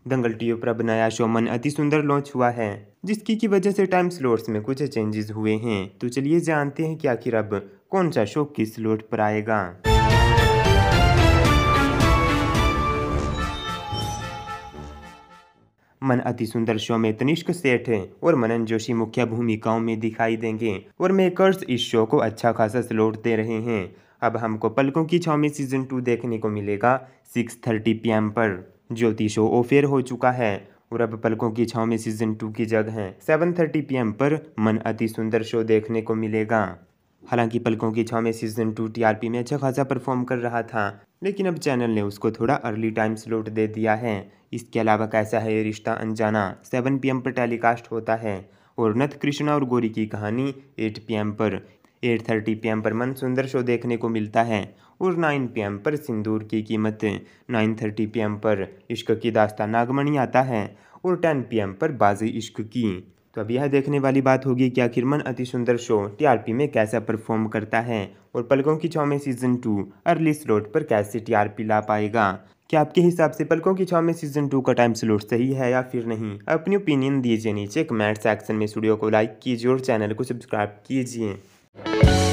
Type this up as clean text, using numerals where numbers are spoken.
दंगल TV पर अब नया शो मन अति सुंदर लॉन्च हुआ है, जिसकी की वजह से टाइम स्लॉट्स में कुछ चेंजेस हुए हैं। तो चलिए जानते हैं कि आखिर अब कौन सा शो किस स्लॉट पर आएगा। मन अति सुंदर शो में तनिष्क सेठ और मनन जोशी मुख्य भूमिकाओं में दिखाई देंगे और मेकर्स इस शो को अच्छा खासा स्लॉट दे रहे हैं। अब हमको पलकों की छाँव में सीजन 2 देखने को मिलेगा 6:30 PM पर। ज्योति शो ऑफ एयर हो चुका है और अब पलकों की छाँव में सीजन 2 की जगह 7:30 PM पर मन अति सुंदर शो देखने को मिलेगा। हालांकि पलकों की छाँव में सीजन 2 TRP में अच्छा खासा परफॉर्म कर रहा था, लेकिन अब चैनल ने उसको थोड़ा अर्ली टाइम स्लॉट दे दिया है। इसके अलावा कैसा है ये रिश्ता अनजाना 7 PM पर टेलीकास्ट होता है और नथ कृष्णा और गौरी की कहानी 8 PM पर। 8:30 PM पर मन सुंदर शो देखने को मिलता है और 9 PM पर सिंदूर की कीमत। 9:30 PM पर इश्क की दास्तान नागमणि आता है और 10 PM पर बाजी इश्क की। तो अब यह देखने वाली बात होगी कि आखिर मन अति सुंदर शो TRP में कैसा परफॉर्म करता है और पलकों की छाँव में सीजन 2 अर्ली स्लॉट पर कैसे TRP ला पाएगा। क्या आपके हिसाब से पलकों की छाँव में सीजन 2 का टाइम स्लॉट सही है या फिर नहीं? अपनी ओपिनियन दीजिए नीचे कमेंट सेक्शन में। वीडियो को लाइक कीजिए और चैनल को सब्सक्राइब कीजिए।